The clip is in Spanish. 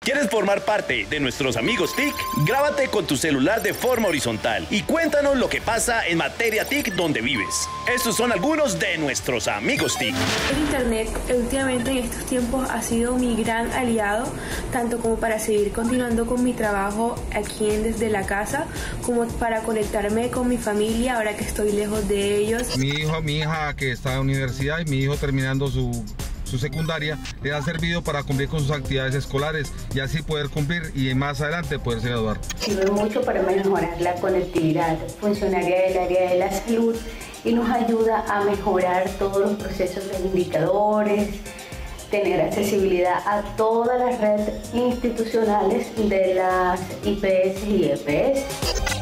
¿Quieres formar parte de nuestros amigos TIC? Grábate con tu celular de forma horizontal y cuéntanos lo que pasa en materia TIC donde vives. Estos son algunos de nuestros amigos TIC. El internet últimamente en estos tiempos ha sido mi gran aliado, tanto como para seguir continuando con mi trabajo aquí desde la casa, como para conectarme con mi familia ahora que estoy lejos de ellos. Mi hija que está en la universidad y mi hijo terminando su secundaria, le ha servido para cumplir con sus actividades escolares y así poder cumplir y más adelante poderse graduar. Sirve mucho para mejorar la conectividad funcionaria del área de la salud y nos ayuda a mejorar todos los procesos de indicadores, tener accesibilidad a todas las redes institucionales de las IPS y EPS.